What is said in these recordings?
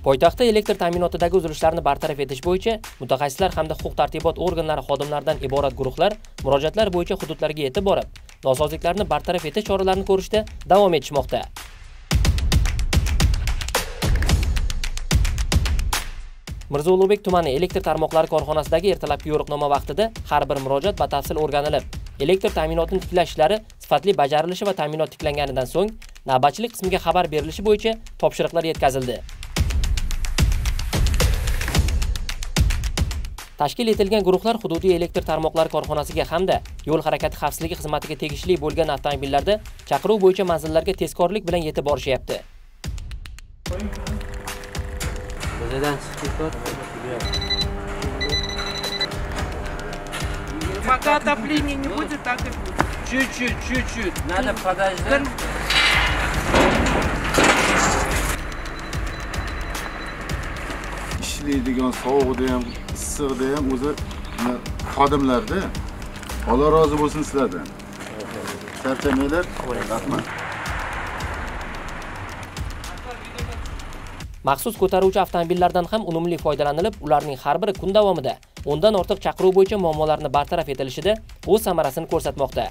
Poytaxtda elektr ta'minotidagi uzilishlarni bartaraf etish bo'yicha mutaxassislar hamda huquq-tartibot organlari xodimlaridan iborat guruhlar murojaatlar bo'yicha hududlarga yetib borib, nosozliklarni bartaraf etish choralarini ko'rishda davom etishmoqda. Mirzo Ulug'bek tumani elektr tarmoqlari korxonasidagi ertalabki yo'riqnoma vaqtida har bir murojaat batafsil o'rganilib, elektr ta'minotini tiklash ishlari sifatli bajarilishi va ta'minot tiklanganidan so'ng navbatchilik qismiga xabar berilishi bo'yicha topshiriqlar yetkazildi. Tashkil etilgan guruhlar hududiy elektr tarmoqlari korxonasiga hamda yo'l harakati xavfsizligi xizmatiga tegishli bo'lgan avtomobillarda chaqiruv bo'yicha manzillarga tezkorlik bilan yetib borishyapti. Пока отопления не будет, так и будет. Чуть-чуть. Надо подождать. İşleydigan soğuqda ham, issiqda ham o'zi xodimlarda. Alloh rozi bo'lsin sizlardan. Charchamanglar. Rahmat. Maxsus ko'taruvchi avtomobillardan ham unumli foydalanilib, ularning har biri kun davomida o'ndan ortiq chaqiruv bo'yicha muammolarni bartaraf etilishida o'z samarasini ko'rsatmoqda.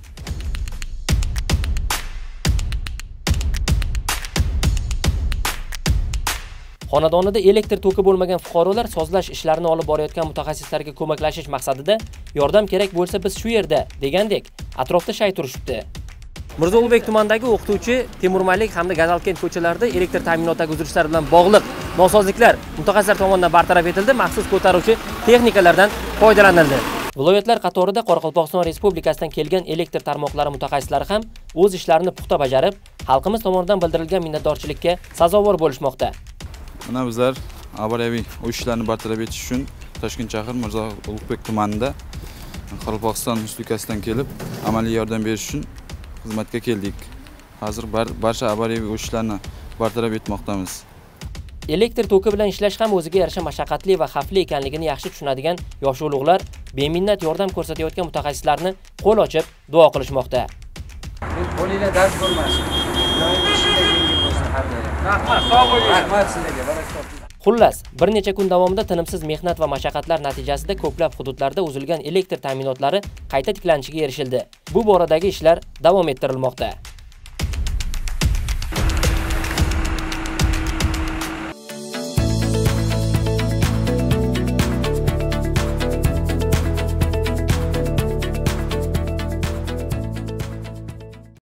Xonadonida elektr toki bo'lmagan fuqarolar sozlash ishlarini olib borayotgan mutaxassislarga ko'maklashish maqsadida yordam kerak bo'lsa biz shu yerda degandek atrofda shay turishibdi. Mirzo Ulug'bek tumanidagi o'qituvchi, Temurmaylik hamda Gazalkent ko'chalarida elektr ta'minotidagi uzilishlar bilan bog'liq nosozliklar mutaxassislar tomonidan bartaraf etildi, maxsus ko'taruvchi texnikalardan foydalanildi. Viloyatlar qatorida Qoraqalpog'iston Respublikasidan kelgan elektr tarmoqlari mutaxassislari ham o'z ishlarini puxta bajarib, xalqimiz tomonidan bildirilgan minnatdorchilikka sazovor bo'lishmoqda. Mana bizlar avariyaviy ishlarni bartaraf etish uchun Toshkent shahar Mirzo Ulug'bek tumanida Qoraqalpog'iston Respublikasidan kelib, amaliy yordam berish uchun xizmatga keldik. Hozir barcha avariyaviy ishlarni bartaraf etmoqdamiz. Elektr toki bilan ishlash ham o'ziga yarasha mashaqqatli va xavfli ekanligini yaxshi tushunadigan yosh ulug'lar beminnat yordam ko'rsatayotgan mutaxassislarni qo'l ochib duo qilishmoqda. Qo'linglar dard ko'rmasin. Rahmat sizlarga, barakot. Xullas, bir necha kun davomida tinimsiz mehnat va mashaqqatlar natijasida ko'plab hududlarda uzilgan elektr ta'minotlari qayta tiklanishiga erishildi. Bu boradagi ishlar davom ettirilmoqda.